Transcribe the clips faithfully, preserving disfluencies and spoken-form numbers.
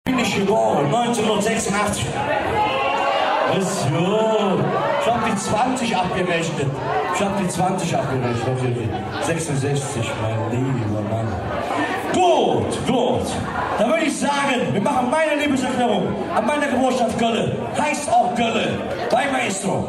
bin ich geboren, neunzehnhundertsechsundachtzig. So, ich habe die zwanzig abgerechnet. Ich habe die zwanzig abgerechnet. sechsundsechzig, mein lieber Mann. Gut, gut. Dann würde ich sagen, wir machen meine Liebeserklärung an meiner Geburtsstadt Gölle. Heißt auch Gölle. Bei Maestro.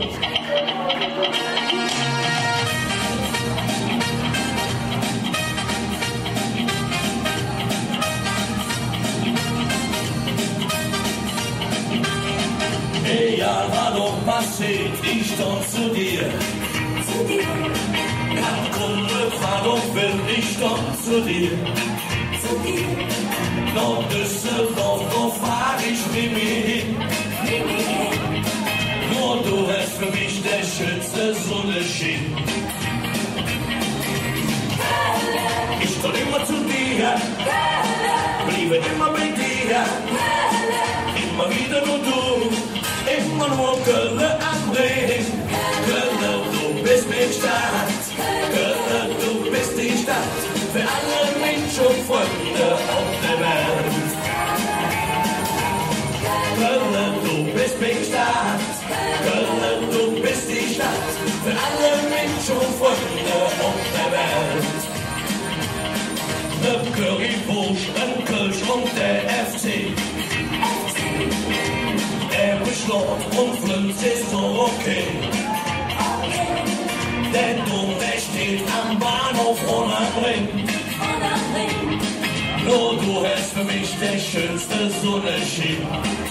Egal, was passiert, ich doch zu dir. Zu dir. Kann Kunde, fahr doch, will ich doch zu dir. Zu dir. Noch Düsseldorf, doch fahr ich mit mir hin. Mit mir hin. Nur du hast für mich der schönste Sonnenschein. Ich soll immer zu dir. Bliebe immer bei dir. Immer wieder nur du. Immer nur Gölle am Ring. Gölle, du bist die Stadt. Gölle, du bist die Stadt. Für alle Menschen und Freunde auf der Welt. Gölle, du bist die Stadt. Gölle, du bist die Stadt. Für alle Menschen und Freunde auf der Welt. Ne Currywurst, ein Kölsch und der F C. Er beschlort und Flünz ist so okay. Der Dom, der steht am Bahnhof und am Ring. Nur du hast für mich der schönste Sonnenschein.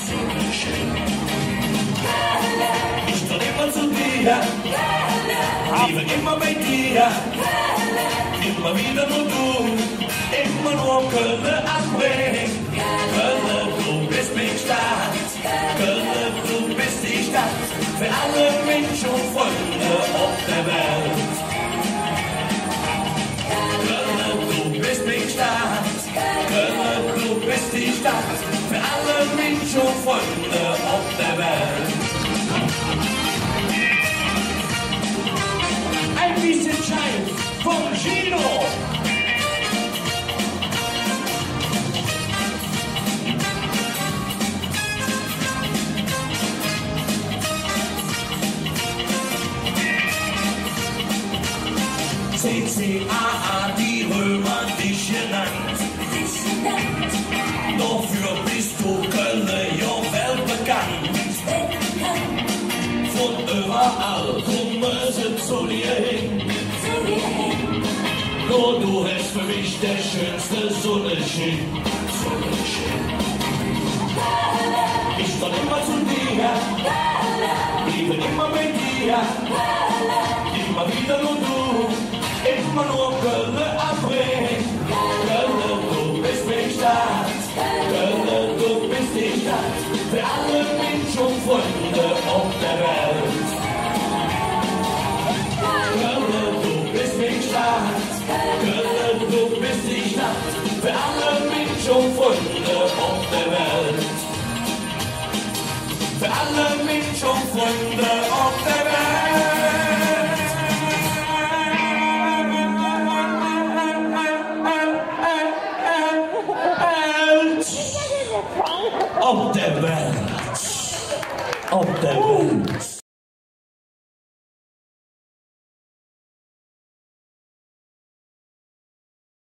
Ich soll immer zu dir, liebe immer bei dir. Immer wieder nur du, immer nur Gölle am Ring. Gölle, du bist mich Stadt. Gölle, du bist die Stadt für alle Menschen und Freunde auf der Welt. Gölle, du bist die Stadt. Gölle, du bist die Stadt für alle Menschen und Freunde auf der Welt. Ein bisschen Schein vom Gino. C C A A, die Römer dich genannt. Dafür bist du Kölner, ja weltbekannt. Von überall kommen sie zu dir hin. Nur du hast für mich der schönste Sonnenschein. Ich soll immer zu dir, liebe immer bei dir. Immer wieder nur du. Immer nur Gölle am Ring. Gölle, du bist die Stadt. Gölle, du bist die Stadt für alle Menschen und Freunde auf der Welt. Gölle, du bist die Stadt. Gölle, du bist die Stadt für alle Menschen und Freunde auf der Welt. Für alle Menschen und Freunde auf der Welt. Auf der Welt, auf der Welt.